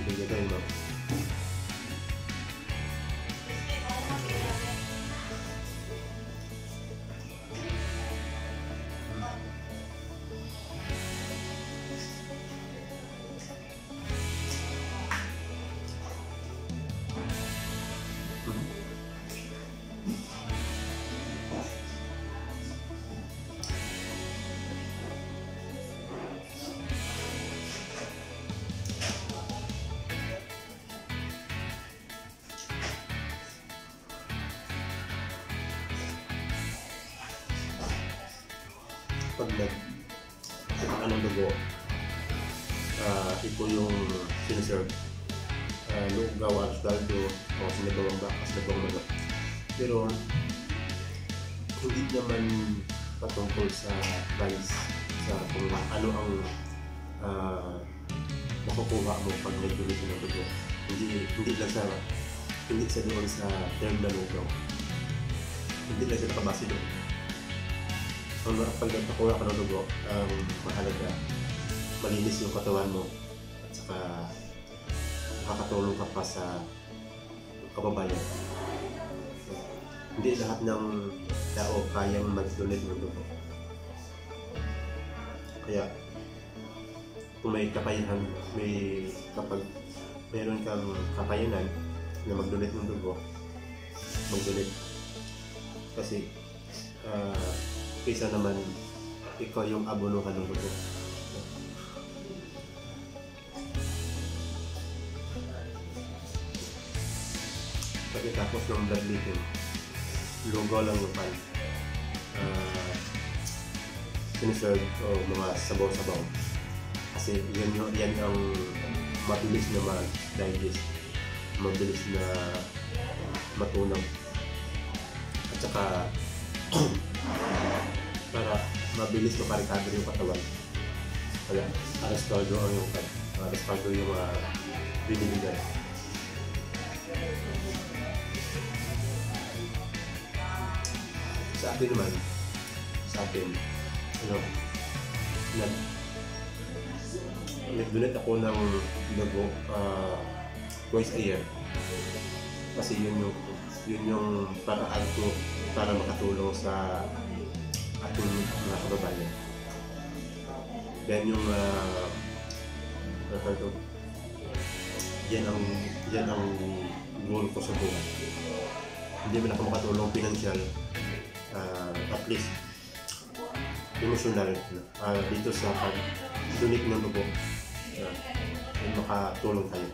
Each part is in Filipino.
Ibigay mo. Pag anong dugo, ito yung siniserve. Lugaw, arroz caldo, o sinagawang baka, sinagawang manok. Pero hindi naman patungkol sa price, sa kung ano ang makukuha mo pag nagdulit ng dugo. Hindi sa doon sa term na lugaw. Hindi lang siya nakabase doon. Pag nagpakuha ka ng dugo, ang mahalaga, malinis yung katawan mo at saka makakatulong ka pa sa kababayan. Hindi lahat ng tao kayang mag-donate ng dugo. Kaya kung may kakayahan, kapag mayroon kang kakayanan na mag-donate ng dugo, mag-donate. Kasi kaysa naman ikaw yung abonuhan ng dugo. Pagkatapos ng blood leaking, lugaw lang yung pan. Siniserve o mga sabaw-sabaw. Kasi yan ang mabilis na mag-digest, mabilis na matunaw. At saka para mabilis maparikado yung katawan. Kaya arroz caldo ang yung binibigay. Sa akin, nag-donate ako ng dugo twice a year. Kasi yun yung paraan ko para makatulong sa ating mga kababayan. Yan yung yan ang goal ko sa buhay. Hindi man ako makatulong financial, at least emotional dito sa pag-donate ng dugo, makatulong tayo.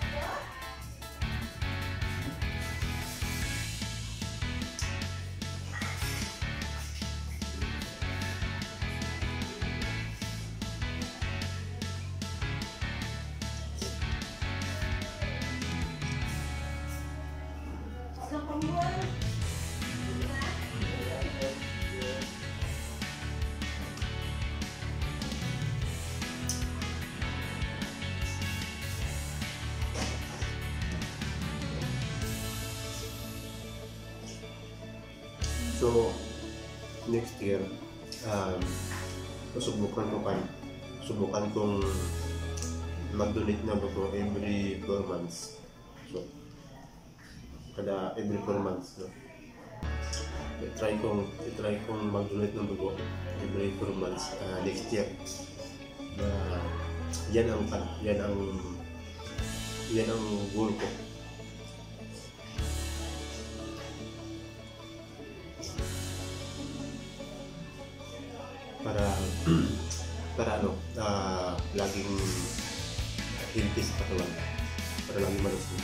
So, next year, subukan kong mag-donate ng dugo every 4 months. So, every 4 months, no? I-try kong mag-donate ng dugo every 4 months next year. Yan ang goal ko. Para laging healthy sa katawan, para laging malusog.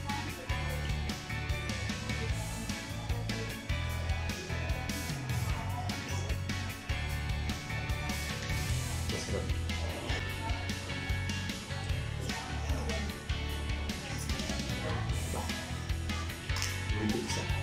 Masarap. Hindi isa.